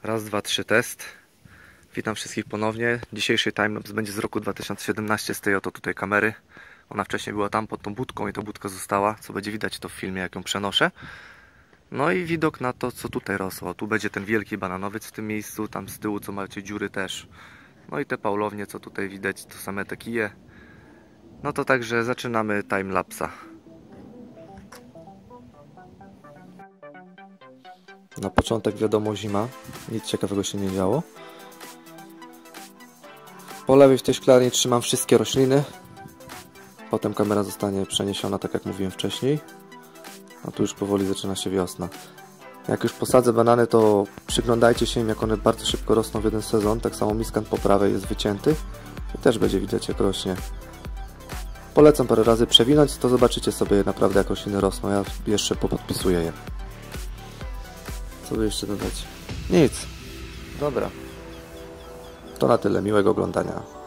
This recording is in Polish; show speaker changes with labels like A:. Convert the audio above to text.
A: Raz, dwa, trzy, test. Witam wszystkich ponownie. Dzisiejszy timelapse będzie z roku 2017 z tej oto tutaj kamery. Ona wcześniej była tam pod tą budką i ta budka została, co będzie widać to w filmie, jak ją przenoszę. No i widok na to, co tutaj rosło. Tu będzie ten wielki bananowiec w tym miejscu, tam z tyłu, co macie dziury też. No i te paulownie, co tutaj widać, to same te kije. No to także zaczynamy timelapsa. Na początek wiadomo zima, nic ciekawego się nie działo. Po lewej w tej szklarni trzymam wszystkie rośliny. Potem kamera zostanie przeniesiona, tak jak mówiłem wcześniej. A tu już powoli zaczyna się wiosna. Jak już posadzę banany, to przyglądajcie się im, jak one bardzo szybko rosną w jeden sezon. Tak samo miskant po prawej jest wycięty i też będzie widać, jak rośnie. Polecam parę razy przewinąć, to zobaczycie sobie naprawdę, jak rośliny rosną. Ja jeszcze popodpisuję je. Co by jeszcze dodać? Nic. Dobra. To na tyle. Miłego oglądania.